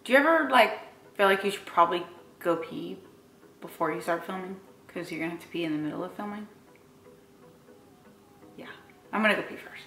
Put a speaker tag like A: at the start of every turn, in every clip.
A: Do you ever like feel like you should probably go pee before you start filming? Because you're gonna have to pee in the middle of filming? Yeah, I'm gonna go pee first.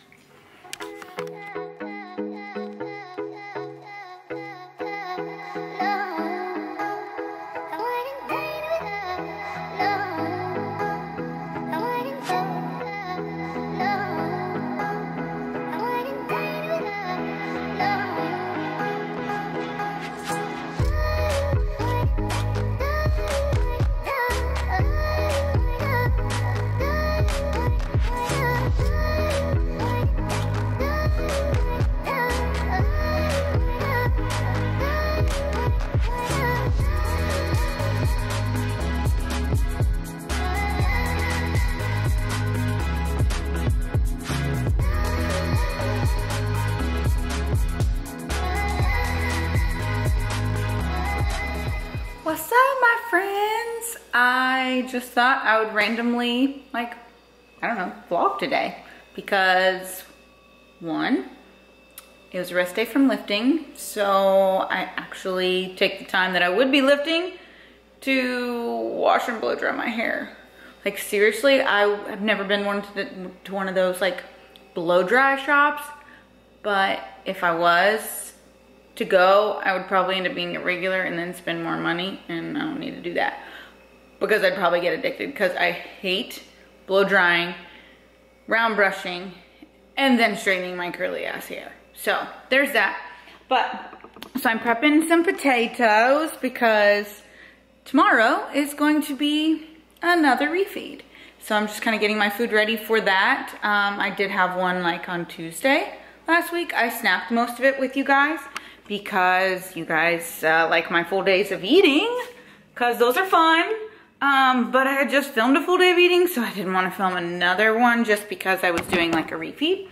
A: What's up, my friends? I just thought I would randomly, like, I don't know, vlog today because one, it was a rest day from lifting, so I actually take the time that I would be lifting to wash and blow dry my hair. Like, seriously, I've never been to one of those like blow dry shops, but if I was to go, I would probably end up being a regular and then spend more money, and I don't need to do that because I'd probably get addicted because I hate blow drying, round brushing, and then straightening my curly ass hair. So there's that. But so I'm prepping some potatoes because tomorrow is going to be another refeed. So I'm just kind of getting my food ready for that. I did have one like on Tuesday last week. I snapped most of it with you guys because you guys like my full days of eating, because those are fun. But I had just filmed a full day of eating, so I didn't want to film another one just because I was doing like a refeed.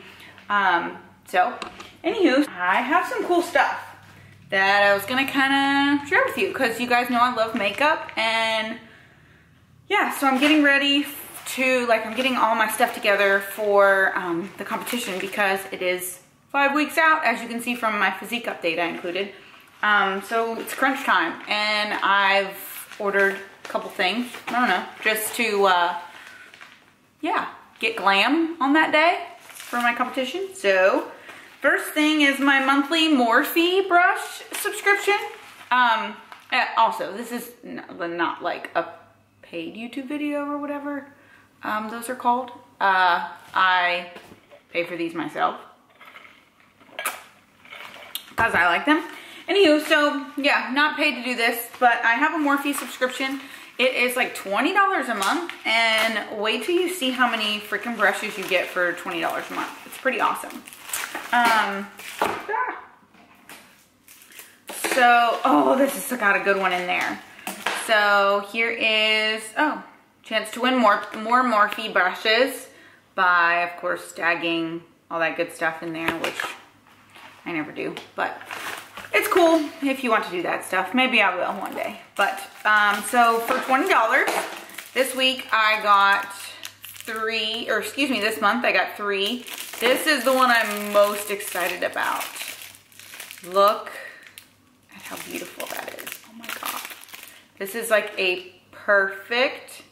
A: So anywho, I have some cool stuff that I was gonna kind of share with you because you guys know I love makeup, and yeah, so I'm getting ready to, like, I'm getting all my stuff together for the competition because it is 5 weeks out, as you can see from my Physique update I included. So it's crunch time, and I've ordered a couple things, I don't know, just to, yeah, get glam on that day for my competition. So first thing is my monthly Morphe brush subscription. Also, this is not like a paid YouTube video or whatever those are called. I pay for these myself because I like them. Anywho, so yeah, not paid to do this, but I have a Morphe subscription. It is like $20 a month, and wait till you see how many freaking brushes you get for $20 a month. It's pretty awesome. So, oh, this has got a good one in there. So here is, oh, chance to win more Morphe brushes by, of course, tagging all that good stuff in there, which I never do, but it's cool if you want to do that stuff. Maybe I will one day. But, so for $20, this week I got this month I got 3. This is the one I'm most excited about. Look at how beautiful that is. Oh my God. This is like a perfect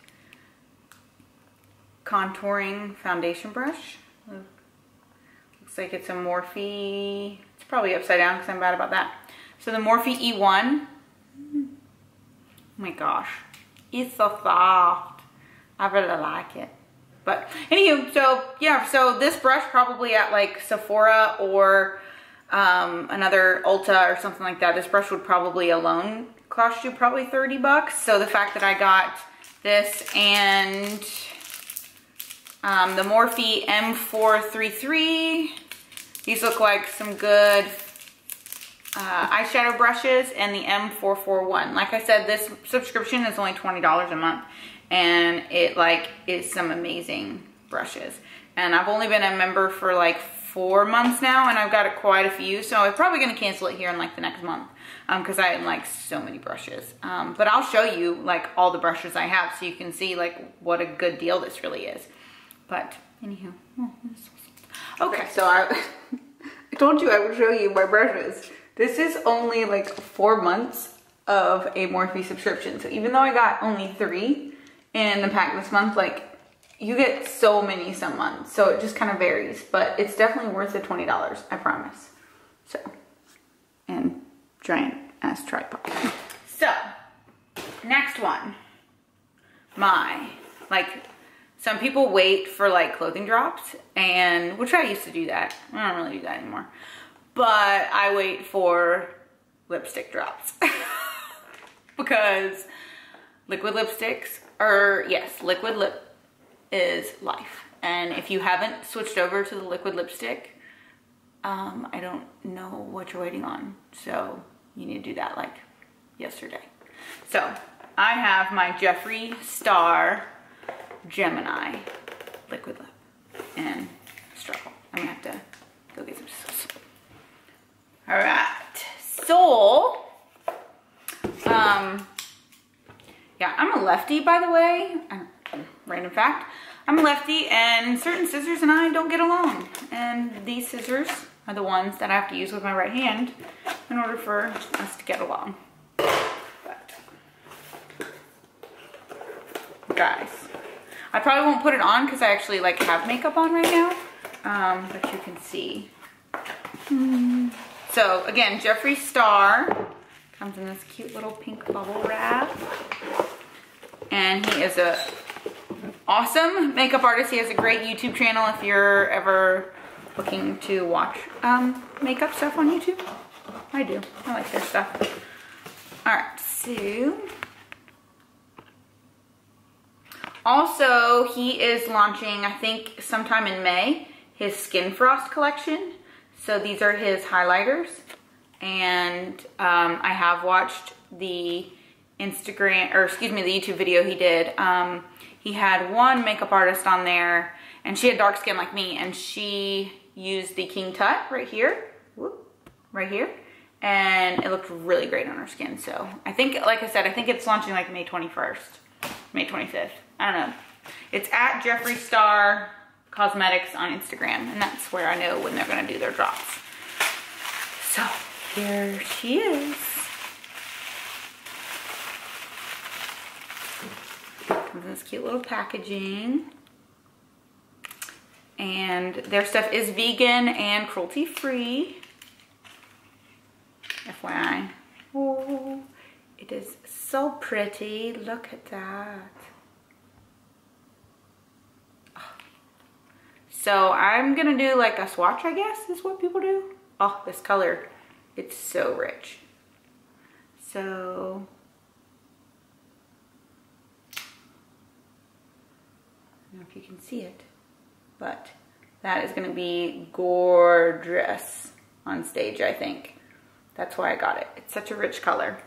A: contouring foundation brush. Looks like it's a Morphe. It's probably upside down because I'm bad about that. So the Morphe E1. Oh my gosh. It's so soft. I really like it. But anywho, so yeah, so this brush probably at like Sephora or another Ulta or something like that. This brush would probably alone cost you probably 30 bucks. So the fact that I got this and the Morphe M433, these look like some good eyeshadow brushes, and the M441. Like I said, this subscription is only $20 a month, and it like is some amazing brushes. And I've only been a member for like 4 months now, and I've got quite a few, so I'm probably gonna cancel it here in like the next month because I like so many brushes. But I'll show you like all the brushes I have so you can see like what a good deal this really is. But anywho, okay, so I told you I would show you my brushes. This is only like 4 months of a Morphe subscription. So even though I got only 3 in the pack this month, like you get so many some months. So it just kind of varies, but it's definitely worth the $20, I promise. So, and giant ass tripod. So, next one. Some people wait for like clothing drops, and which I used to do that. I don't really do that anymore. But I wait for lipstick drops because liquid lipsticks are, yes, liquid lip is life. And if you haven't switched over to the liquid lipstick, I don't know what you're waiting on. So you need to do that like yesterday. So I have my Jefffree Star Gemini liquid lip and struggle. I'm gonna have to go get some sauce. All right, so yeah, I'm a lefty, by the way. Random fact, I'm a lefty, and certain scissors and I don't get along, and these scissors are the ones that I have to use with my right hand in order for us to get along. But guys, I probably won't put it on because I actually like have makeup on right now, but you can see. So again, Jefffree Star comes in this cute little pink bubble wrap, and he is a awesome makeup artist. He has a great YouTube channel if you're ever looking to watch makeup stuff on YouTube. I do. I like their stuff. All right, so also he is launching, I think sometime in May, his Skin Frost collection. So these are his highlighters, and I have watched the Instagram, or excuse me, the YouTube video he did. He had one makeup artist on there, and she had dark skin like me, and she used the King Tut right here, right here, and it looked really great on her skin. So I think, like I said, I think it's launching like May 21st, May 25th. I don't know. It's at Jefffree Star Cosmetics on Instagram, and that's where I know when they're gonna do their drops. So here she is. Comes in this cute little packaging, and their stuff is vegan and cruelty free, FYI. Oh, it is so pretty. Look at that. So I'm gonna do like a swatch, I guess, is what people do. Oh, this color, it's so rich. So, I don't know if you can see it, but that is gonna be gorgeous on stage, I think. That's why I got it. It's such a rich color.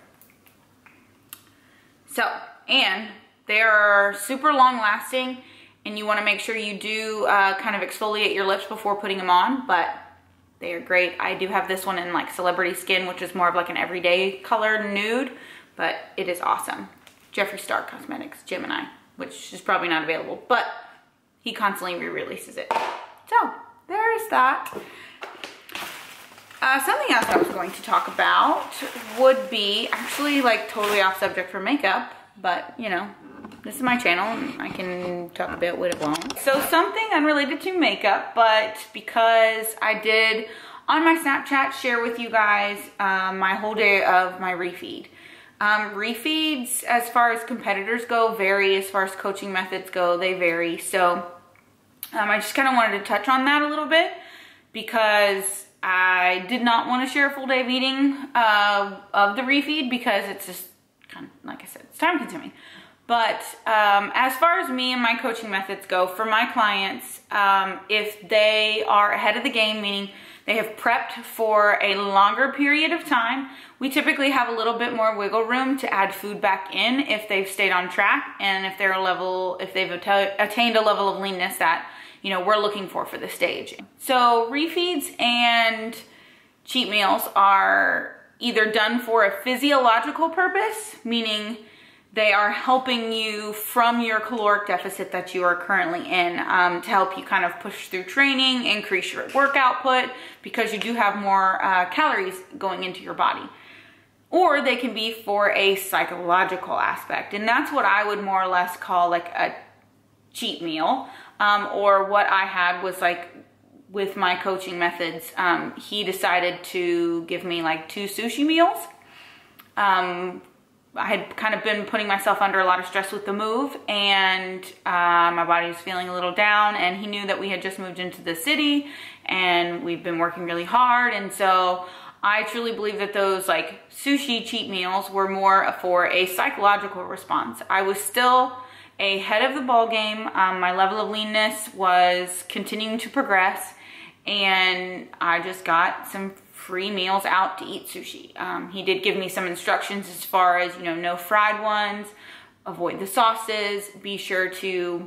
A: So, and they are super long lasting, and you want to make sure you do kind of exfoliate your lips before putting them on, but they are great. I do have this one in like Celebrity Skin, which is more of like an everyday color nude, but it is awesome. Jefffree Star Cosmetics Gemini, which is probably not available, but he constantly re-releases it. So there's that. Something else I was going to talk about would be actually like totally off subject for makeup, but you know, this is my channel and I can talk about what it won't. So something unrelated to makeup, but because I did on my Snapchat share with you guys my whole day of my refeed. Refeeds, as far as competitors go, vary. As far as coaching methods go, they vary. So I just kind of wanted to touch on that a little bit because I did not want to share a full day of eating of the refeed because it's just kind of, like I said, it's time consuming. But as far as me and my coaching methods go, for my clients, if they are ahead of the game, meaning they have prepped for a longer period of time, we typically have a little bit more wiggle room to add food back in if they've stayed on track and if they're if they've attained a level of leanness that, you know, we're looking for the stage. So refeeds and cheat meals are either done for a physiological purpose, meaning They are helping you from your caloric deficit that you are currently in, to help you kind of push through training, increase your work output, because you do have more calories going into your body. Or they can be for a psychological aspect, and that's what I would more or less call like a cheat meal, or what I had was like with my coaching methods. He decided to give me like 2 sushi meals. I had kind of been putting myself under a lot of stress with the move, and my body was feeling a little down, and he knew that we had just moved into the city and we've been working really hard. And so I truly believe that those like sushi cheat meals were more for a psychological response. I was still ahead of the ball game. My level of leanness was continuing to progress, and I just got some free meals out to eat sushi. He did give me some instructions as far as, you know, no fried ones, avoid the sauces, be sure to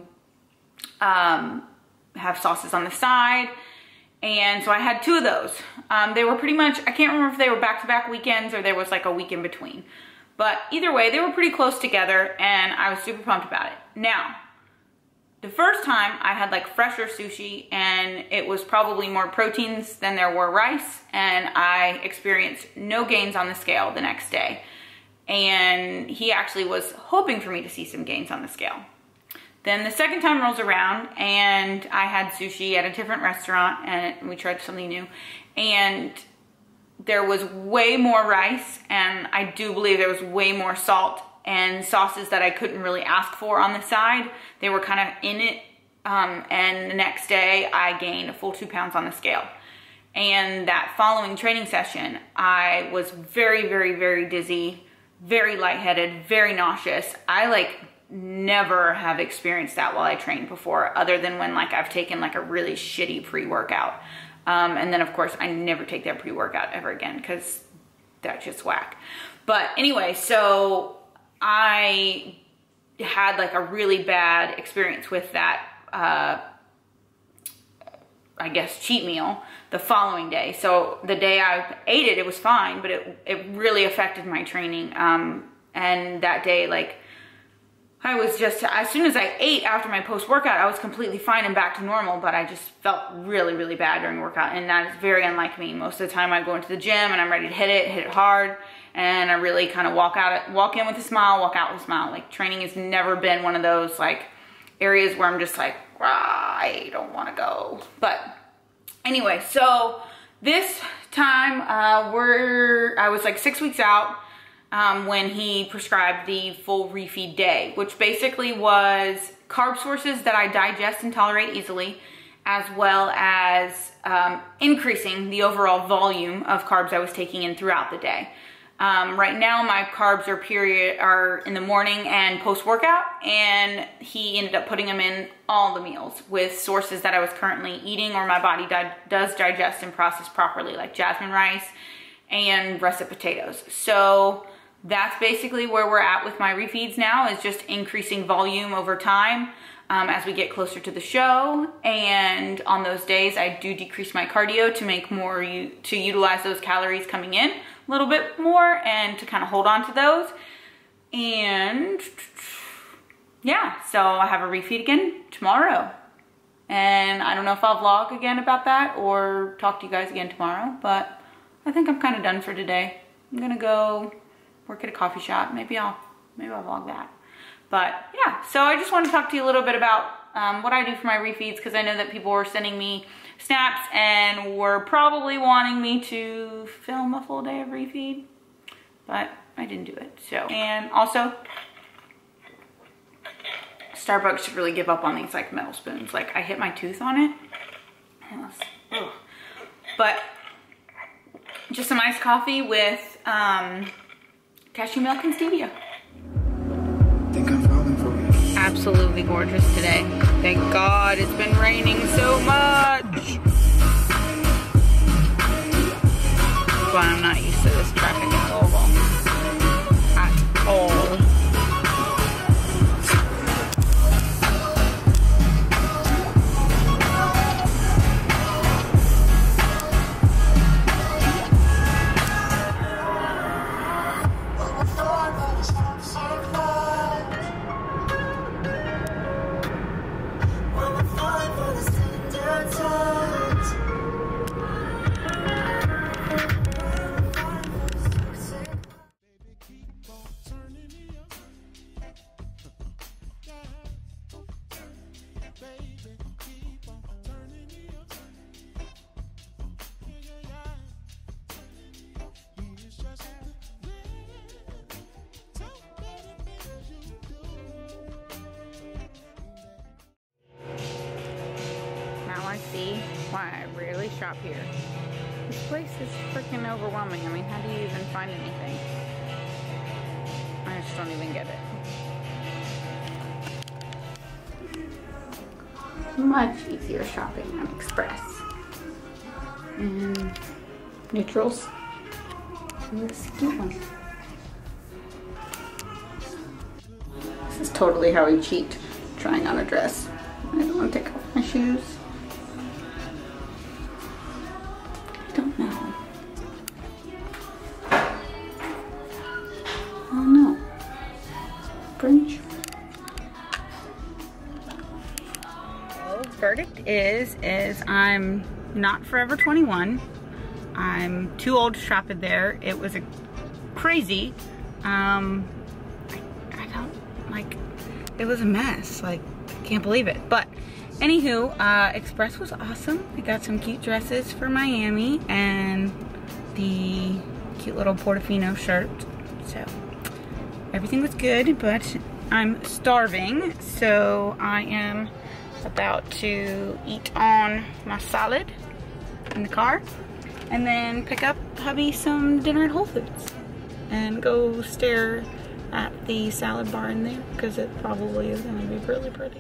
A: have sauces on the side. And so I had 2 of those. They were pretty much, I can't remember if they were back-to-back weekends or there was like a week in between. But either way, they were pretty close together, and I was super pumped about it. Now, the first time I had like fresher sushi, and it was probably more proteins than there were rice, and I experienced no gains on the scale the next day. And he actually was hoping for me to see some gains on the scale. Then the second time rolls around, and I had sushi at a different restaurant, and we tried something new, and there was way more rice, and I do believe there was way more salt and sauces that I couldn't really ask for on the side. They were kind of in it, and the next day I gained a full 2 pounds on the scale. And that following training session, I was very, very, very dizzy, very lightheaded, very nauseous. I like never have experienced that while I trained before, other than when like I've taken like a really shitty pre-workout. And then of course I never take that pre-workout ever again, because that's just whack. But anyway, so I had like a really bad experience with that, I guess, cheat meal the following day. So the day I ate it, it was fine, but it really affected my training. And that day, like, I was just, as soon as I ate after my post-workout, I was completely fine and back to normal, but I just felt really, really bad during workout, and that is very unlike me. Most of the time I go into the gym and I'm ready to hit it hard, and I really kind of walk in with a smile, walk out with a smile. Like, training has never been one of those like areas where I'm just like, I don't want to go. But anyway, so this time I was like 6 weeks out when he prescribed the full refeed day, which basically was carb sources that I digest and tolerate easily, as well as increasing the overall volume of carbs I was taking in throughout the day. Right now my carbs are in the morning and post-workout, and he ended up putting them in all the meals with sources that I was currently eating or my body does digest and process properly, like jasmine rice and russet potatoes. So that's basically where we're at with my refeeds now, is just increasing volume over time as we get closer to the show. And on those days I do decrease my cardio to make more, to utilize those calories coming in a little bit more and to kind of hold on to those. And yeah, so I have a refeed again tomorrow, and I don't know if I'll vlog again about that or talk to you guys again tomorrow, but I think I'm kind of done for today. I'm gonna go work at a coffee shop. Maybe I'll vlog that. But yeah, so I just want to talk to you a little bit about what I do for my refeeds, because I know that people were sending me snaps and were probably wanting me to film a full day of refeed, but I didn't do it. So, and also Starbucks should really give up on these like metal spoons. Like, I hit my tooth on it. But just some iced coffee with cashew milk and stevia. Absolutely gorgeous today. Thank God it's been raining so much. That's why I'm not used to this traffic in Louisville at all. why I rarely shop here. This place is freaking overwhelming. I mean, how do you even find anything? I just don't even get it. Much easier shopping on Express. And neutrals. And this cute one. This is totally how we cheat, trying on a dress. I don't want to take off my shoes. I don't know. I don't know. Fringe. So, verdict is I'm not Forever 21. I'm too old to shop it there. It was crazy. I don't, like, it was a mess. Like, I can't believe it. But anywho, Express was awesome. I got some cute dresses for Miami and the cute little Portofino shirt. So everything was good, but I'm starving. So I am about to eat on my salad in the car and then pick up hubby some dinner at Whole Foods and go stare at the salad bar in there because it probably is going to be really pretty.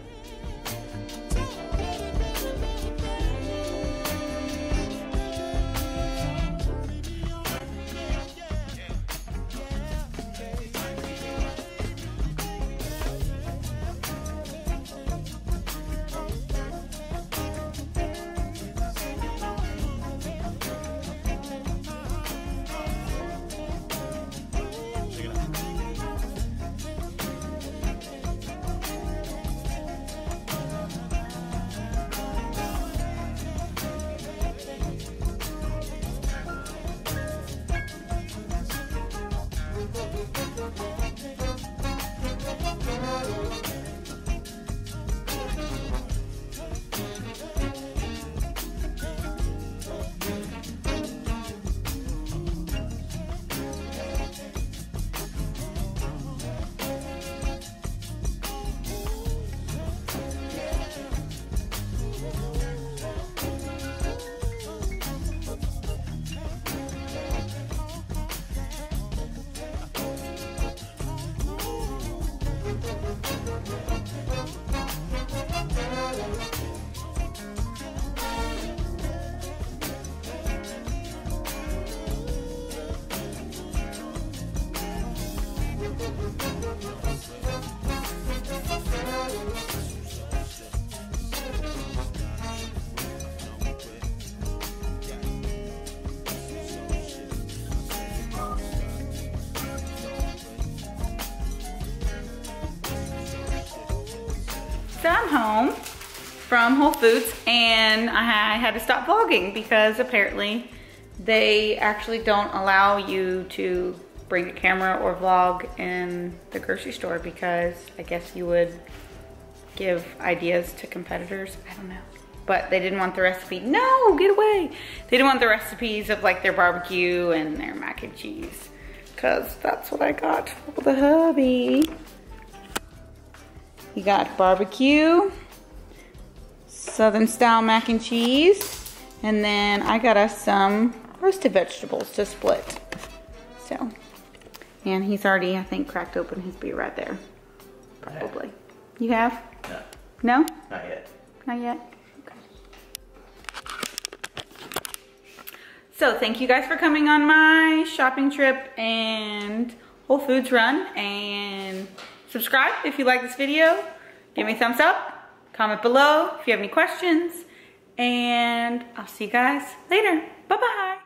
A: So I'm home from Whole Foods and I had to stop vlogging because apparently they actually don't allow you to bring a camera or vlog in the grocery store because I guess you would give ideas to competitors. I don't know. But they didn't want the recipe. No, get away. They didn't want the recipes of like their barbecue and their mac and cheese because that's what I got for the hubby. You got barbecue, Southern style mac and cheese, and then I got us some roasted vegetables to split. So, and he's already, I think, cracked open his beer right there. Probably. You have?
B: No.
A: No?
B: Not yet.
A: Not yet? Okay. So thank you guys for coming on my shopping trip and Whole Foods run, and subscribe if you like this video. Give me a thumbs up. Comment below if you have any questions. And I'll see you guys later. Bye-bye.